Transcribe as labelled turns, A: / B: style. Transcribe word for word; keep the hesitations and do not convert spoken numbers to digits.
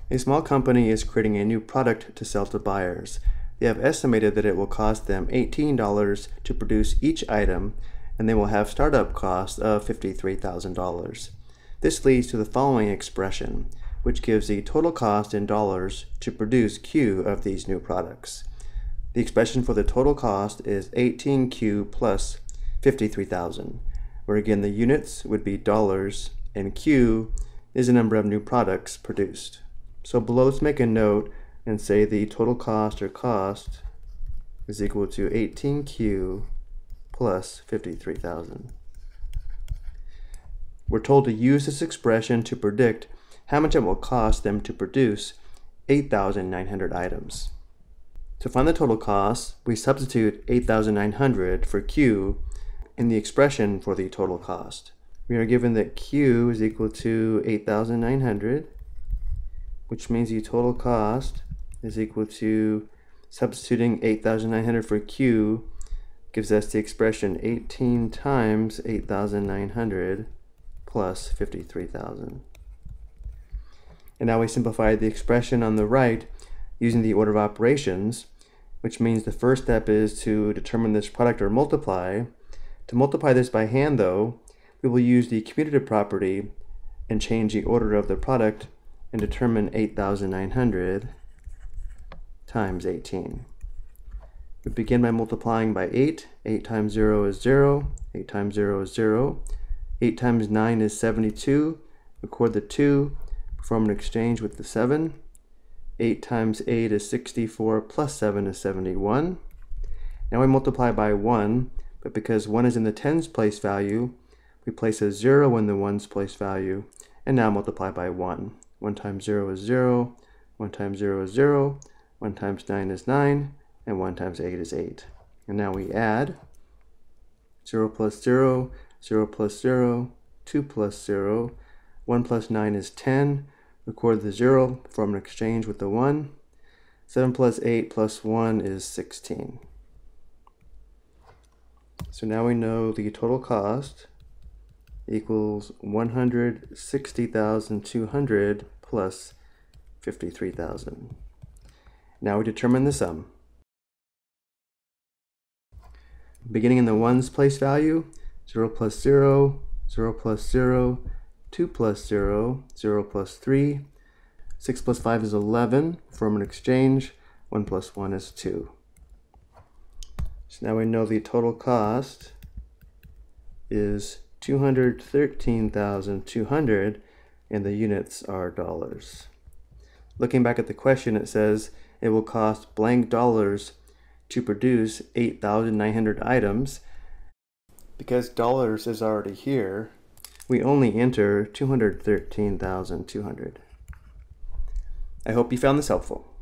A: A small company is creating a new product to sell to buyers. They have estimated that it will cost them eighteen dollars to produce each item, and they will have startup costs of fifty-three thousand dollars. This leads to the following expression, which gives the total cost in dollars to produce Q of these new products. The expression for the total cost is eighteen Q plus fifty-three thousand, where again the units would be dollars and Q is the number of new products produced. So below, let's make a note and say the total cost or cost is equal to eighteen Q plus fifty-three thousand. We're told to use this expression to predict how much it will cost them to produce eight thousand nine hundred items. To find the total cost, we substitute eight thousand nine hundred for Q in the expression for the total cost. We are given that Q is equal to eight thousand nine hundred, which means the total cost is equal to, substituting eight thousand nine hundred for Q gives us the expression eighteen times eight thousand nine hundred plus fifty-three thousand. And now we simplify the expression on the right using the order of operations, which means the first step is to determine this product or multiply. To multiply this by hand, though, we will use the commutative property and change the order of the product and determine eight thousand nine hundred times eighteen. We begin by multiplying by eight. eight times zero is zero. eight times zero is zero. eight times nine is seventy-two. Record the two. Perform an exchange with the seven. eight times eight is sixty-four, plus seven is seventy-one. Now we multiply by one, but because one is in the tens place value, we place a zero in the ones place value, and now multiply by one. one times zero is zero, one times zero is zero, one times nine is nine, and one times eight is eight. And now we add zero plus zero, zero plus zero, two plus zero, one plus nine is ten, record the zero, perform an exchange with the one, seven plus eight plus one is sixteen. So now we know the total cost equals one hundred sixty thousand two hundred plus fifty-three thousand. Now we determine the sum. Beginning in the ones place value, zero plus zero, zero plus zero, two plus zero, zero plus three, six plus five is eleven, from an exchange, one plus one is two. So now we know the total cost is two hundred thirteen thousand two hundred, and the units are dollars. Looking back at the question, it says it will cost blank dollars to produce eight thousand nine hundred items. Because dollars is already here, we only enter two hundred thirteen thousand two hundred. I hope you found this helpful.